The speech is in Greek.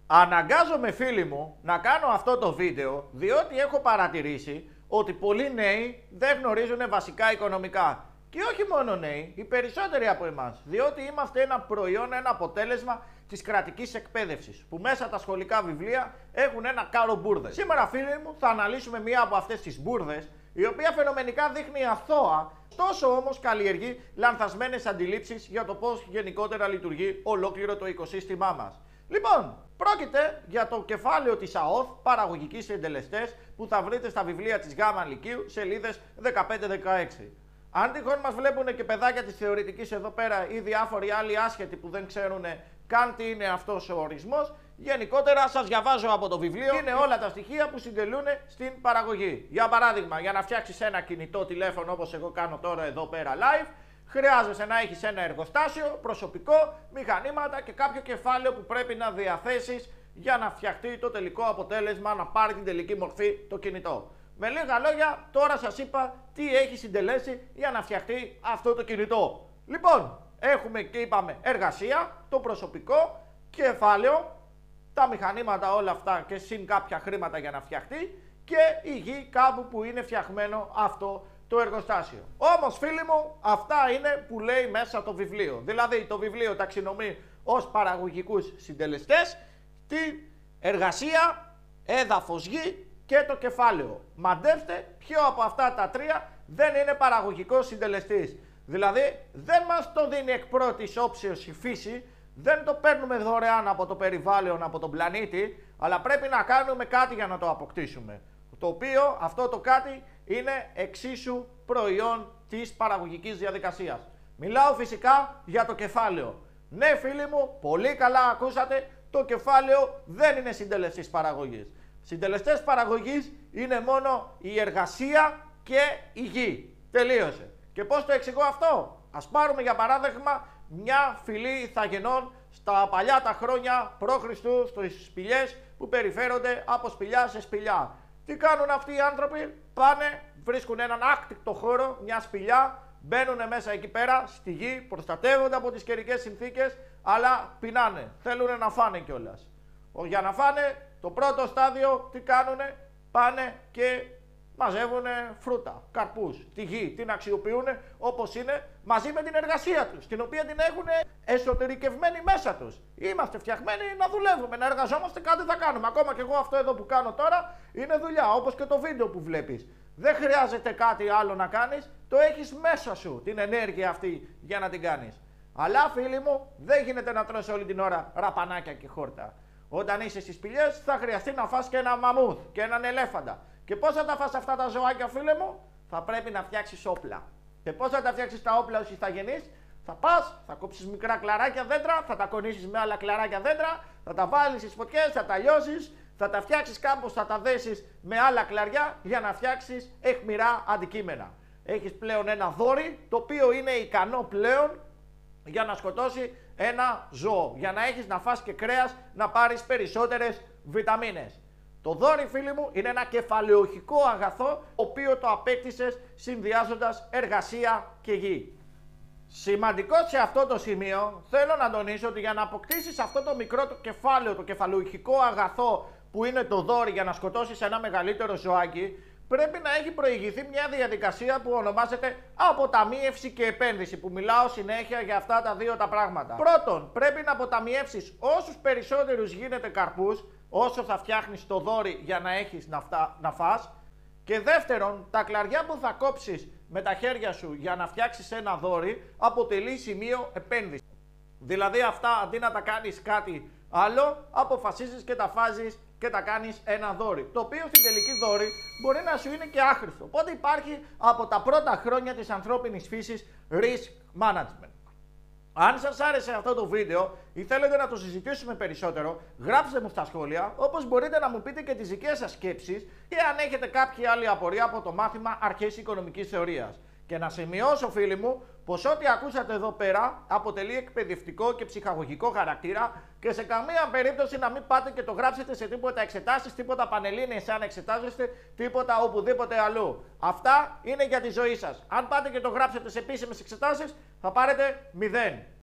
Αναγκάζομαι φίλοι μου να κάνω αυτό το βίντεο διότι έχω παρατηρήσει ότι πολλοί νέοι δεν γνωρίζουν βασικά οικονομικά. Και όχι μόνο νέοι, οι περισσότεροι από εμάς. Διότι είμαστε ένα προϊόν, ένα αποτέλεσμα της κρατικής εκπαίδευσης. Που μέσα τα σχολικά βιβλία έχουν ένα κάρο μπουρδες. Σήμερα φίλοι μου θα αναλύσουμε μία από αυτές τις μπουρδες, η οποία φαινομενικά δείχνει αθώα, τόσο όμως καλλιεργεί λανθασμένες αντιλήψεις για το πώς γενικότερα λειτουργεί ολόκληρο το οικοσύστημά μας. Λοιπόν, πρόκειται για το κεφάλαιο της ΑΟΘ, παραγωγικοί συντελεστές, που θα βρείτε στα βιβλία της Γ' Λυκείου, σελίδες 15-16. Αν τυχόν μας βλέπουν και παιδάκια της θεωρητικής εδώ πέρα ή διάφοροι άλλοι άσχετοι που δεν ξέρουν καν τι είναι αυτός ο ορισμός, γενικότερα σας διαβάζω από το βιβλίο. Είναι όλα τα στοιχεία που συντελούν στην παραγωγή. Για παράδειγμα, για να φτιάξεις ένα κινητό τηλέφωνο όπως εγώ κάνω τώρα εδώ πέρα live, χρειάζεσαι να έχεις ένα εργοστάσιο, προσωπικό, μηχανήματα και κάποιο κεφάλαιο που πρέπει να διαθέσεις για να φτιαχτεί το τελικό αποτέλεσμα, να πάρει την τελική μορφή το κινητό. Με λίγα λόγια, τώρα σας είπα τι έχει συντελέσει για να φτιαχτεί αυτό το κινητό. Λοιπόν, έχουμε και είπαμε εργασία, το προσωπικό, κεφάλαιο, τα μηχανήματα όλα αυτά και συν κάποια χρήματα για να φτιαχτεί και η γη κάπου που είναι φτιαγμένο αυτό το εργοστάσιο. Όμως φίλοι μου, αυτά είναι που λέει μέσα το βιβλίο. Δηλαδή το βιβλίο ταξινομεί ως παραγωγικούς συντελεστές την εργασία, έδαφος, γη και το κεφάλαιο. Μαντέψτε ποιο από αυτά τα τρία δεν είναι παραγωγικός συντελεστής. Δηλαδή δεν μας το δίνει εκ πρώτης όψεως η φύση, δεν το παίρνουμε δωρεάν από το περιβάλλον, από τον πλανήτη, αλλά πρέπει να κάνουμε κάτι για να το αποκτήσουμε. Το οποίο αυτό το κάτι είναι εξίσου προϊόν της παραγωγικής διαδικασίας. Μιλάω φυσικά για το κεφάλαιο. Ναι φίλοι μου, πολύ καλά ακούσατε, το κεφάλαιο δεν είναι συντελεστής παραγωγής. Συντελεστές παραγωγής είναι μόνο η εργασία και η γη. Τελείωσε. Και πώς το εξηγώ αυτό? Ας πάρουμε για παράδειγμα μια φυλή ηθαγενών στα παλιά τα χρόνια π.Χ. στις σπηλιές που περιφέρονται από σπηλιά σε σπηλιά. Τι κάνουν αυτοί οι άνθρωποι? Πάνε, βρίσκουν έναν άκτικτο χώρο, μια σπηλιά, μπαίνουν μέσα εκεί πέρα στη γη, προστατεύονται από τις καιρικές συνθήκες, αλλά πεινάνε, θέλουν να φάνε κιόλας. Για να φάνε, το πρώτο στάδιο τι κάνουνε? Πάνε και μαζεύουν φρούτα, καρπούς, τη γη, την αξιοποιούν όπως είναι μαζί με την εργασία τους, την οποία την έχουν εσωτερικευμένη μέσα τους. Είμαστε φτιαγμένοι να δουλεύουμε, να εργαζόμαστε, κάτι θα κάνουμε. Ακόμα και εγώ αυτό εδώ που κάνω τώρα είναι δουλειά, όπως και το βίντεο που βλέπεις. Δεν χρειάζεται κάτι άλλο να κάνεις, το έχεις μέσα σου την ενέργεια αυτή για να την κάνεις. Αλλά φίλοι μου, δεν γίνεται να τρως όλη την ώρα ραπανάκια και χόρτα. Όταν είσαι στις σπηλιές θα χρειαστεί να φας και ένα μαμούθ και έναν ελέφαντα. Και πώς θα τα φας αυτά τα ζωάκια φίλε μου? Θα πρέπει να φτιάξεις όπλα. Και πώς θα τα φτιάξεις τα όπλα ως ηθαγενής? Θα πας, θα κόψεις μικρά κλαράκια δέντρα, θα τα κονίσεις με άλλα κλαράκια δέντρα, θα τα βάλεις στις φωτιές, θα τα λιώσεις, θα τα φτιάξεις κάπως, θα τα δέσεις με άλλα κλαριά για να φτιάξεις αιχμηρά αντικείμενα. Έχεις πλέον ένα δόρυ το οποίο είναι ικανό πλέον για να σκοτώσει ένα ζώο, για να έχεις να φας και κρέας, να πάρεις περισσότερες βιταμίνες. Το δόρυ φίλοι μου είναι ένα κεφαλαιοχικό αγαθό, το οποίο το απέκτησες συνδυάζοντας εργασία και γη. Σημαντικό σε αυτό το σημείο θέλω να τονίσω ότι για να αποκτήσεις αυτό το μικρό το κεφάλαιο, το κεφαλαιοχικό αγαθό που είναι το δόρυ για να σκοτώσεις ένα μεγαλύτερο ζωάκι, πρέπει να έχει προηγηθεί μια διαδικασία που ονομάζεται αποταμίευση και επένδυση, που μιλάω συνέχεια για αυτά τα δύο τα πράγματα. Πρώτον, πρέπει να αποταμιεύσεις όσους περισσότερους γίνεται καρπούς, όσο θα φτιάχνεις το δόρυ για να έχεις να φας. Και δεύτερον, τα κλαριά που θα κόψεις με τα χέρια σου για να φτιάξεις ένα δόρυ αποτελεί σημείο επένδυση. Δηλαδή αυτά αντί να τα κάνεις κάτι άλλο, αποφασίζεις και τα φάζεις και τα κάνεις ένα δόρυ, το οποίο στην τελική δόρυ μπορεί να σου είναι και άχρηστο. Οπότε υπάρχει από τα πρώτα χρόνια της ανθρώπινης φύσης risk management. Αν σας άρεσε αυτό το βίντεο ή θέλετε να το συζητήσουμε περισσότερο, γράψτε μου στα σχόλια, όπως μπορείτε να μου πείτε και τις δικές σας σκέψεις και αν έχετε κάποια άλλη απορία από το μάθημα αρχές οικονομικής θεωρίας. Και να σημειώσω φίλοι μου πως ό,τι ακούσατε εδώ πέρα αποτελεί εκπαιδευτικό και ψυχαγωγικό χαρακτήρα και σε καμία περίπτωση να μην πάτε και το γράψετε σε τίποτα εξετάσεις, τίποτα πανελλήνιες αν εξετάζεστε, τίποτα οπουδήποτε αλλού. Αυτά είναι για τη ζωή σας. Αν πάτε και το γράψετε σε επίσημες εξετάσεις θα πάρετε 0.